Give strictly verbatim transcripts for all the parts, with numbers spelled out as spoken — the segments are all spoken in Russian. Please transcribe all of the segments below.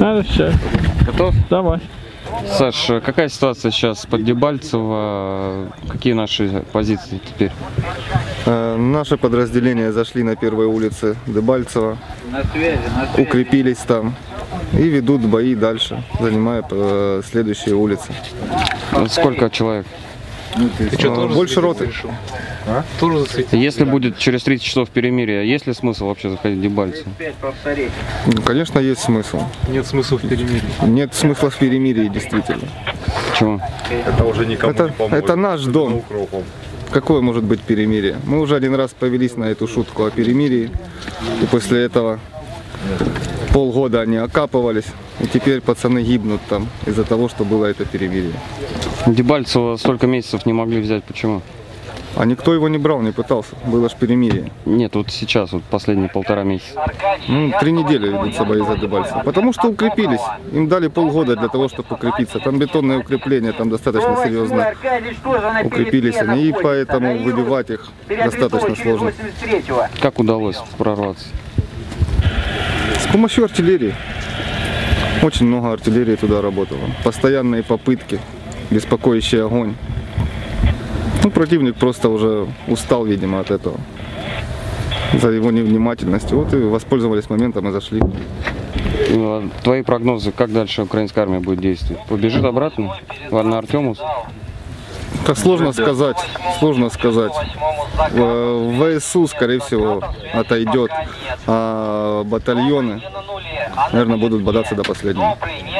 Надо все. Готов? Давай. Саш, какая ситуация сейчас под Дебальцево? Какие наши позиции теперь? Э, Наши подразделения зашли на первой улице Дебальцево, укрепились там и ведут бои дальше, занимая э, следующие улицы. Сколько человек? Э, Больше роты. А? Тоже засветил. Если будет через тридцать часов перемирия, есть ли смысл вообще заходить в Дебальцево? Ну, конечно, есть смысл. Нет смысла в перемирии. Нет смысла в перемирии, действительно. Почему? Это уже никому Это, не поможет. это наш дом. Укропом. Какое может быть перемирие? Мы уже один раз повелись на эту шутку о перемирии, и после этого полгода они окапывались, и теперь пацаны гибнут там из-за того, что было это перемирие. Дебальцево столько месяцев не могли взять, почему? А никто его не брал, не пытался, было ж перемирие. Нет, вот сейчас, вот последние полтора месяца. Ну, три недели ведутся бои за Дебальцево. Потому что укрепились. Им дали полгода для того, чтобы укрепиться. Там бетонное укрепление, там достаточно серьезно укрепились они, и поэтому выбивать их достаточно сложно. Как удалось прорваться? С помощью артиллерии. Очень много артиллерии туда работало. Постоянные попытки, беспокоящий огонь. Ну, противник просто уже устал, видимо, от этого. За его невнимательность. Вот и воспользовались моментом и зашли. Ну, твои прогнозы, как дальше украинская армия будет действовать? Побежит обратно на Артемовск? Это сложно сказать, сложно сказать. В ВСУ, скорее всего, отойдет, а батальоны, наверное, будут бодаться до последнего.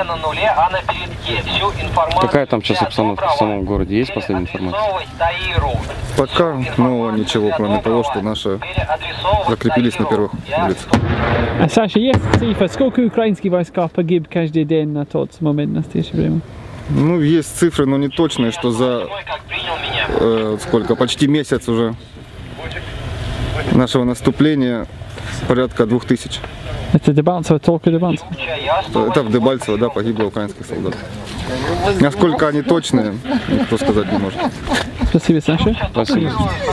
Какая там сейчас обстановка в самом городе? Есть последняя информация? Пока, ну, ничего, кроме того, что наши закрепились на первых улицах. А Саша, есть цифра, сколько украинские войска погиб каждый день на тот момент, в настоящее время? Ну, есть цифры, но не точные, что за э, сколько, почти месяц уже нашего наступления порядка двух тысяч. Это Дебальцево, только Дебальцево? Это в Дебальцево, да, погибло украинских солдат. Насколько они точные, никто сказать не может. Спасибо, Саша. Спасибо.